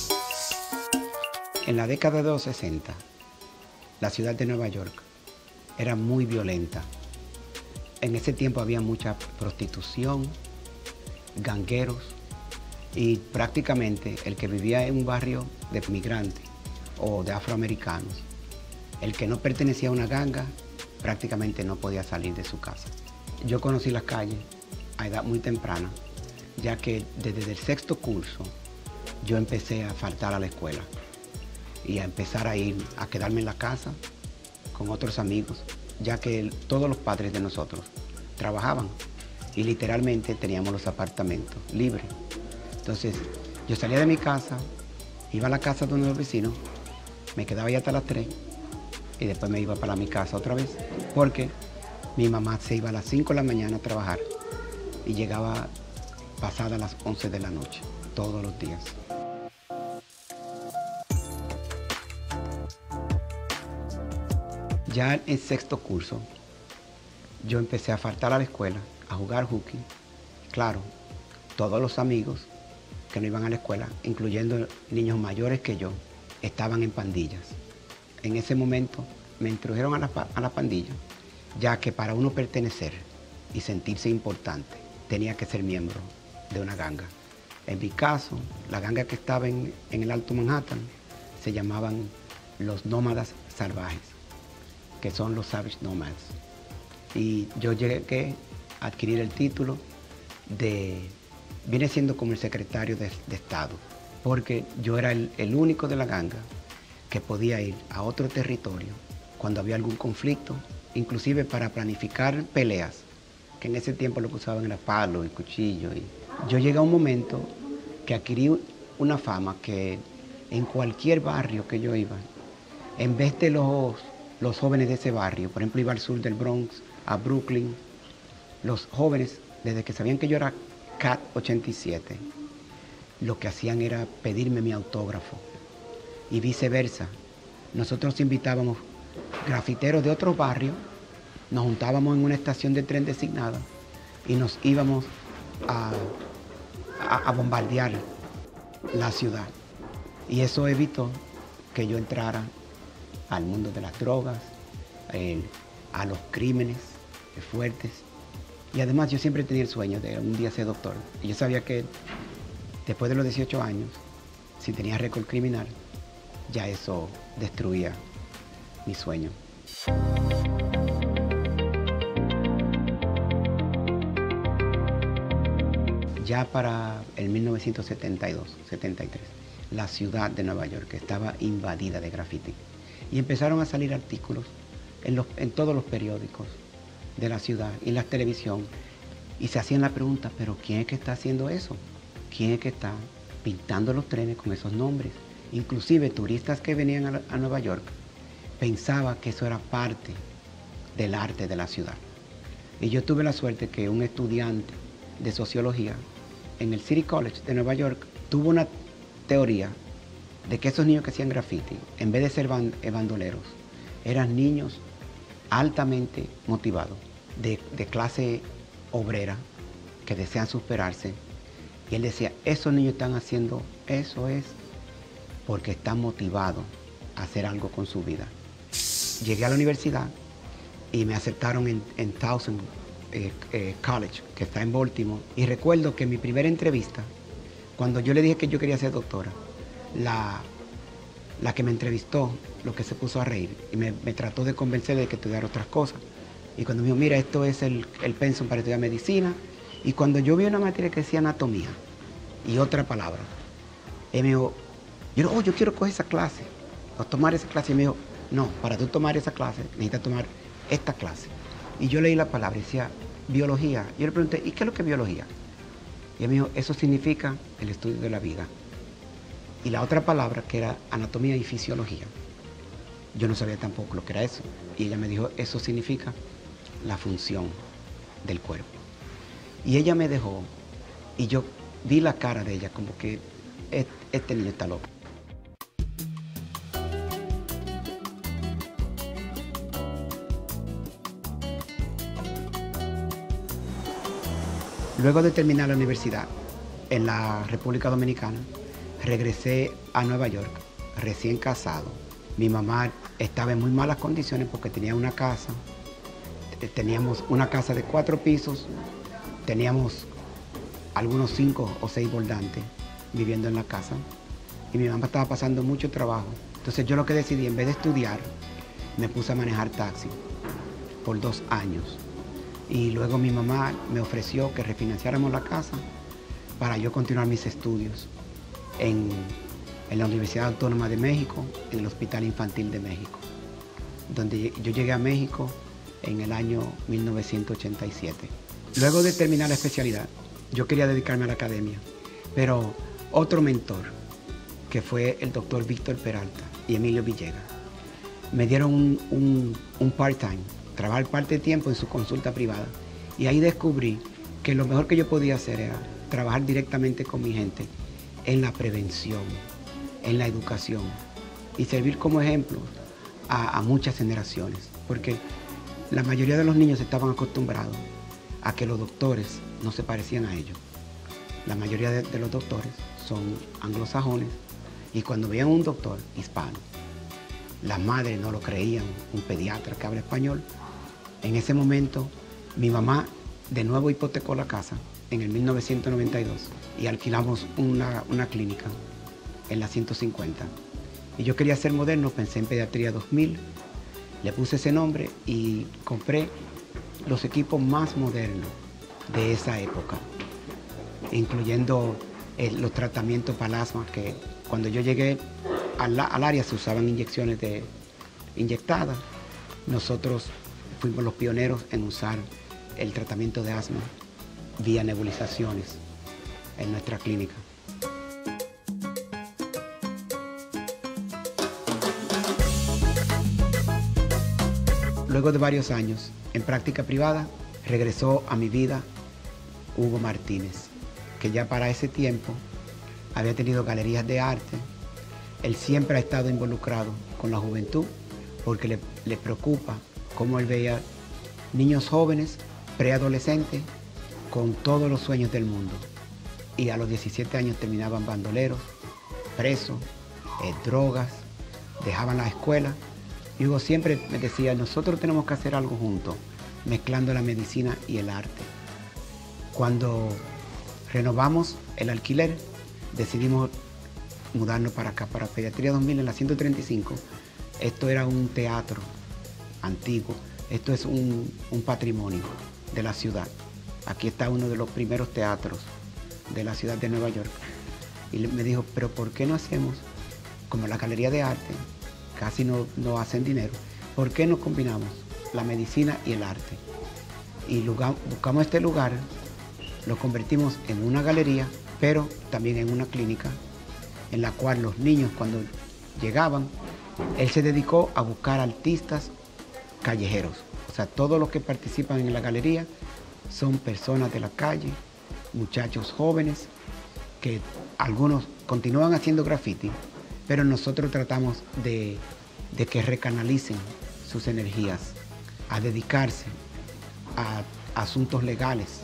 En la década de los 60, la ciudad de Nueva York era muy violenta. En ese tiempo había mucha prostitución, gangueros, y prácticamente el que vivía en un barrio de migrantes o de afroamericanos, el que no pertenecía a una ganga, prácticamente no podía salir de su casa. Yo conocí las calles a edad muy temprana, ya que desde el sexto curso yo empecé a faltar a la escuela y a empezar a quedarme en la casa con otros amigos, ya que todos los padres de nosotros trabajaban y literalmente teníamos los apartamentos libres. Entonces yo salía de mi casa, iba a la casa de uno de los vecinos, me quedaba ahí hasta las 3 y después me iba para mi casa otra vez, porque mi mamá se iba a las 5 de la mañana a trabajar y llegaba pasadas las 11 de la noche, todos los días. Ya en sexto curso, yo empecé a faltar a la escuela, a jugar hockey. Claro, todos los amigos que no iban a la escuela, incluyendo niños mayores que yo, estaban en pandillas. En ese momento me introdujeron a la pandilla, ya que para uno pertenecer y sentirse importante, tenía que ser miembro de una ganga. En mi caso, la ganga que estaba en el Alto Manhattan se llamaban los nómadas salvajes, que son los Savage Nomads. Y yo llegué a adquirir el título viene siendo como el secretario de Estado, porque yo era el único de la ganga que podía ir a otro territorio cuando había algún conflicto, inclusive para planificar peleas, que en ese tiempo lo que usaban era palo y cuchillo. Y yo llegué a un momento que adquirí una fama que en cualquier barrio que yo iba, en vez de los jóvenes de ese barrio, por ejemplo, iba al sur del Bronx, a Brooklyn, los jóvenes, desde que sabían que yo era Cat 87, lo que hacían era pedirme mi autógrafo y viceversa. Nosotros invitábamos grafiteros de otros barrios, nos juntábamos en una estación de tren designada y nos íbamos a bombardear la ciudad. Y eso evitó que yo entrara al mundo de las drogas, a los crímenes fuertes. Y además yo siempre tenía el sueño de un día ser doctor. Y yo sabía que después de los 18 años, si tenía récord criminal, ya eso destruía mi sueño. Ya para el 1972-73, la ciudad de Nueva York estaba invadida de graffiti. Y empezaron a salir artículos en todos los periódicos de la ciudad y en la televisión. Y se hacían la pregunta, ¿pero quién es que está haciendo eso? ¿Quién es que está pintando los trenes con esos nombres? Inclusive turistas que venían a Nueva York pensaban que eso era parte del arte de la ciudad. Y yo tuve la suerte que un estudiante de sociología en el City College de Nueva York tuvo una teoría de que esos niños que hacían graffiti, en vez de ser bandoleros, eran niños altamente motivados, de clase obrera, que desean superarse. Y él decía, esos niños están haciendo eso es porque están motivados a hacer algo con su vida. Llegué a la universidad y me aceptaron en Towson College, que está en Baltimore. Y recuerdo que en mi primera entrevista, cuando yo le dije que yo quería ser doctora, la que me entrevistó, lo que se puso a reír y me trató de convencer de que estudiara otras cosas. Y cuando me dijo, mira, esto es el pensum para estudiar medicina. Y cuando yo vi una materia que decía anatomía y otra palabra, él me dijo, yo quiero coger esa clase, o tomar esa clase. Y me dijo, no, para tú tomar esa clase, necesitas tomar esta clase. Y yo leí la palabra y decía, biología. Yo le pregunté, ¿y qué es lo que es biología? Y él me dijo, eso significa el estudio de la vida. Y la otra palabra, que era anatomía y fisiología, yo no sabía tampoco lo que era eso. Y ella me dijo, eso significa la función del cuerpo. Y ella me dejó, y yo vi la cara de ella como que este niño está loco. Luego de terminar la universidad en la República Dominicana, regresé a Nueva York, recién casado. Mi mamá estaba en muy malas condiciones porque tenía una casa. Teníamos una casa de 4 pisos, teníamos algunos 5 o 6 bordantes viviendo en la casa. Y mi mamá estaba pasando mucho trabajo. Entonces yo lo que decidí, en vez de estudiar, me puse a manejar taxi por 2 años. Y luego mi mamá me ofreció que refinanciáramos la casa para yo continuar mis estudios en la Universidad Autónoma de México, en el Hospital Infantil de México, donde yo llegué a México en el año 1987. Luego de terminar la especialidad, yo quería dedicarme a la academia, pero otro mentor, que fue el doctor Víctor Peralta y Emilio Villegas, me dieron un part-time, trabajar parte de tiempo en su consulta privada. Y ahí descubrí que lo mejor que yo podía hacer era trabajar directamente con mi gente en la prevención, en la educación y servir como ejemplo a muchas generaciones. Porque la mayoría de los niños estaban acostumbrados a que los doctores no se parecían a ellos. La mayoría de los doctores son anglosajones y cuando veían un doctor hispano, las madres no lo creían, un pediatra que habla español. En ese momento, mi mamá de nuevo hipotecó la casa en el 1992 y alquilamos una clínica en la 150. Y yo quería ser moderno, pensé en Pediatría 2000, le puse ese nombre y compré los equipos más modernos de esa época, incluyendo los tratamientos para el asma, que cuando yo llegué al área se usaban inyecciones inyectadas. Nosotros fuimos los pioneros en usar el tratamiento de asma vía nebulizaciones en nuestra clínica. Luego de varios años en práctica privada, regresó a mi vida Hugo Martínez, que ya para ese tiempo había tenido galerías de arte. Él siempre ha estado involucrado con la juventud porque le preocupa cómo él veía niños jóvenes, preadolescentes, con todos los sueños del mundo. Y a los 17 años terminaban bandoleros, presos, drogas, dejaban la escuela. Y Hugo siempre me decía, nosotros tenemos que hacer algo juntos, mezclando la medicina y el arte. Cuando renovamos el alquiler, decidimos mudarnos para acá, para Pediatría 2000 en la 135. Esto era un teatro antiguo, esto es un patrimonio de la ciudad. Aquí está uno de los primeros teatros de la ciudad de Nueva York. Y me dijo, pero ¿por qué no hacemos como la galería de arte? Casi no hacen dinero. ¿Por qué no combinamos la medicina y el arte? Y buscamos este lugar, lo convertimos en una galería, pero también en una clínica, en la cual los niños cuando llegaban, él se dedicó a buscar artistas callejeros. O sea, todos los que participan en la galería son personas de la calle, muchachos jóvenes, que algunos continúan haciendo graffiti, pero nosotros tratamos de que recanalicen sus energías a dedicarse a asuntos legales.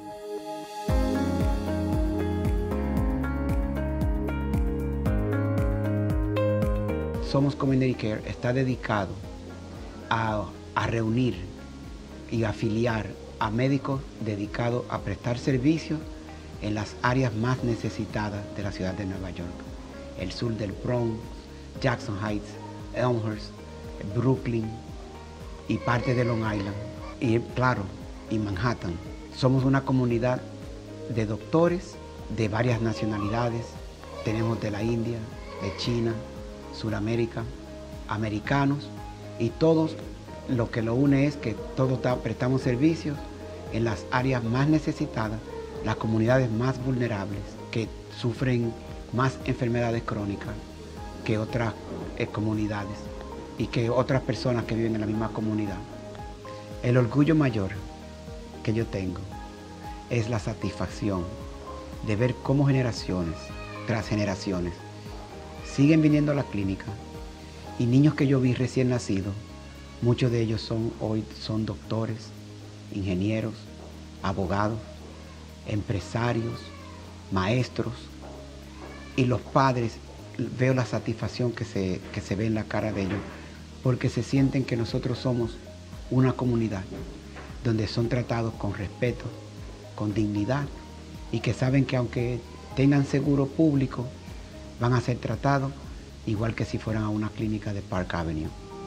Somos Community Care está dedicado a reunir y afiliar a médicos dedicados a prestar servicios en las áreas más necesitadas de la ciudad de Nueva York. El sur del Bronx, Jackson Heights, Elmhurst, Brooklyn y parte de Long Island. Y claro, y Manhattan. Somos una comunidad de doctores de varias nacionalidades. Tenemos de la India, de China, Suramérica, americanos, y todos lo que lo une es que todos prestamos servicios en las áreas más necesitadas, las comunidades más vulnerables, que sufren más enfermedades crónicas que otras comunidades y que otras personas que viven en la misma comunidad. El orgullo mayor que yo tengo es la satisfacción de ver cómo generaciones tras generaciones siguen viniendo a la clínica, y niños que yo vi recién nacidos, muchos de ellos hoy son doctores, ingenieros, abogados, empresarios, maestros, y los padres, veo la satisfacción que se ve en la cara de ellos, porque se sienten que nosotros somos una comunidad donde son tratados con respeto, con dignidad, y que saben que aunque tengan seguro público, van a ser tratados igual que si fueran a una clínica de Park Avenue.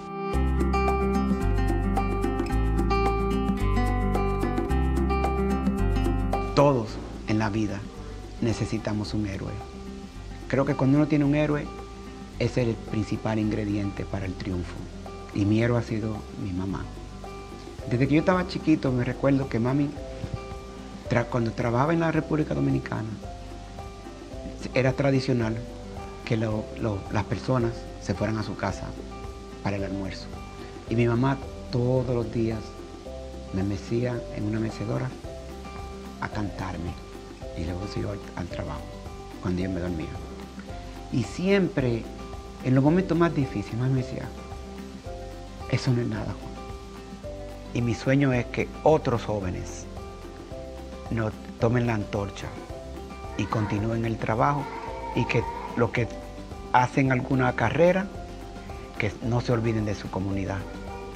Todos en la vida necesitamos un héroe. Creo que cuando uno tiene un héroe, ese es el principal ingrediente para el triunfo. Y mi héroe ha sido mi mamá. Desde que yo estaba chiquito me recuerdo que mami, cuando trabajaba en la República Dominicana, era tradicional que las personas se fueran a su casa para el almuerzo. Y mi mamá todos los días me mecía en una mecedora a cantarme, y luego se iba al trabajo cuando yo me dormía. Y siempre, en los momentos más difíciles, me decía, eso no es nada, Juan. Y mi sueño es que otros jóvenes no tomen la antorcha y continúen el trabajo, y que los que hacen alguna carrera, que no se olviden de su comunidad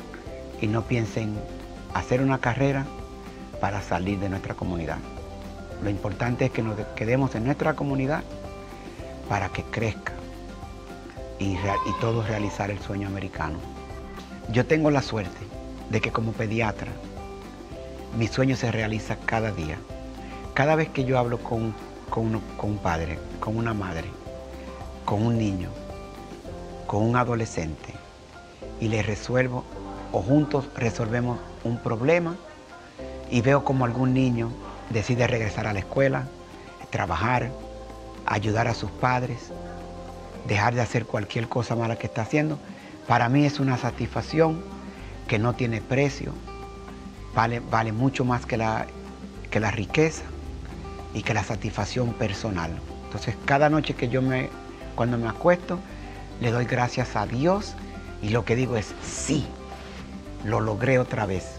y no piensen hacer una carrera para salir de nuestra comunidad. Lo importante es que nos quedemos en nuestra comunidad para que crezca y todos realizar el sueño americano. Yo tengo la suerte de que como pediatra, mi sueño se realiza cada día. Cada vez que yo hablo con un padre, con una madre, con un niño, con un adolescente, y le resuelvo, o juntos resolvemos un problema, y veo como algún niño decide regresar a la escuela, trabajar, ayudar a sus padres, dejar de hacer cualquier cosa mala que está haciendo, para mí es una satisfacción que no tiene precio, vale mucho más que la riqueza y que la satisfacción personal. Entonces, cada noche que cuando me acuesto, le doy gracias a Dios y lo que digo es, sí, lo logré otra vez.